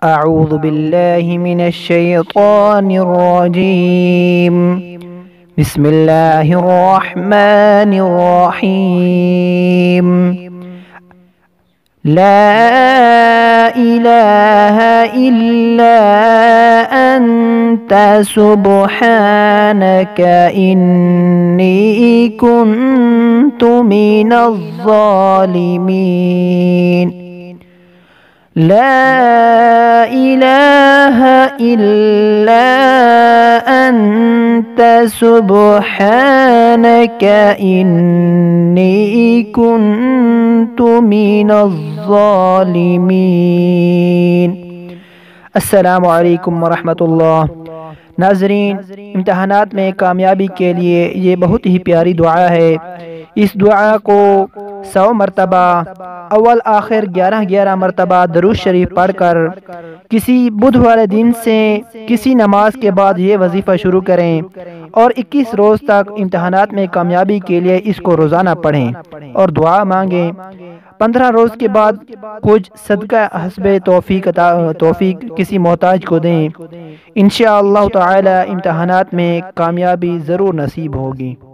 अऊज़ु बिल्लाहि मिनश शैतानिर रजीम। बिस्मिल्लाहिर रहमानिर रहीम। ला इलाहा इल्ला अंता सुब्हानका इन्नी कुन्तु minaz zalimin। ला ilaha इल्ला अंता सुब्हानका इन्नी कुन्तु minaz zalimin। अस्सलामु अलैकुम वरहमतुल्लाह। नाज़रीन, इम्तिहानात में कामयाबी के लिए ये बहुत ही प्यारी दुआ है। इस दुआ को 100 मरतबा अव्वल आखिर 11-11 मरतबा दरूद शरीफ पढ़कर किसी बुध वाले दिन से किसी नमाज के बाद ये वजीफ़ा शुरू करें और 21 रोज़ तक इम्तिहानात में कामयाबी के लिए इसको रोज़ाना पढ़ें और दुआ मांगें। 15 रोज़ के बाद कुछ सदका हस्बे तौफीक किसी मोहताज को दें। इंशाअल्लाह ताला इम्तिहानात में कामयाबी ज़रूर नसीब होगी।